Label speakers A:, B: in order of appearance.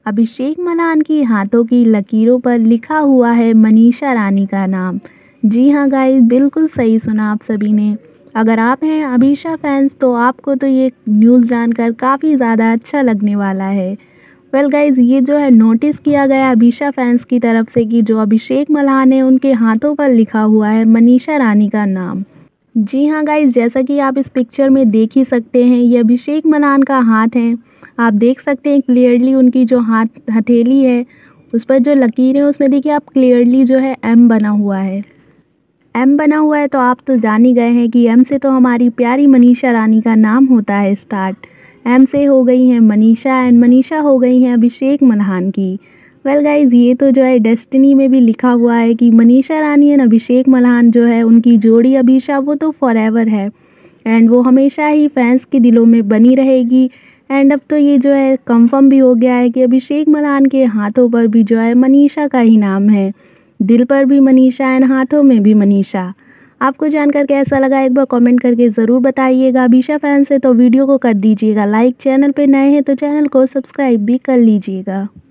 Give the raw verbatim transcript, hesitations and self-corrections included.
A: अभिषेक Malan की हाथों की लकीरों पर लिखा हुआ है मनीषा रानी का नाम। जी हाँ गाइस, बिल्कुल सही सुना आप सभी ने। अगर आप हैं अभिषा फैंस तो आपको तो ये न्यूज़ जानकर काफ़ी ज़्यादा अच्छा लगने वाला है। वेल गाइस, ये जो है नोटिस किया गया अभिषा फैंस की तरफ से कि जो अभिषेक मलान है उनके हाथों पर लिखा हुआ है मनीषा रानी का नाम। जी हाँ गाइस, जैसा कि आप इस पिक्चर में देख ही सकते हैं, ये अभिषेक मलान का हाथ है। आप देख सकते हैं क्लियरली उनकी जो हाथ हथेली है उस पर जो लकीर है उसमें देखिए आप क्लियरली जो है एम बना हुआ है। एम बना हुआ है तो आप तो जान ही गए हैं कि एम से तो हमारी प्यारी मनीषा रानी का नाम होता है स्टार्ट। एम से हो गई हैं मनीषा एंड मनीषा हो गई हैं अभिषेक मल्हान की। वेल गाइज, ये तो जो है डेस्टिनी में भी लिखा हुआ है कि मनीषा रानी एंड अभिषेक मल्हान जो है उनकी जोड़ी अभिषा वो तो फॉरएवर है एंड वो हमेशा ही फैंस के दिलों में बनी रहेगी। एंड अब तो ये जो है कंफर्म भी हो गया है कि अभिषेक मल्हान के हाथों पर भी जो है मनीषा का ही नाम है। दिल पर भी मनीषा एंड हाथों में भी मनीषा। आपको जानकर कैसा लगा एक बार कमेंट करके ज़रूर बताइएगा। अभिषा फैंस है तो वीडियो को कर दीजिएगा लाइक, चैनल पे नए हैं तो चैनल को सब्सक्राइब भी कर लीजिएगा।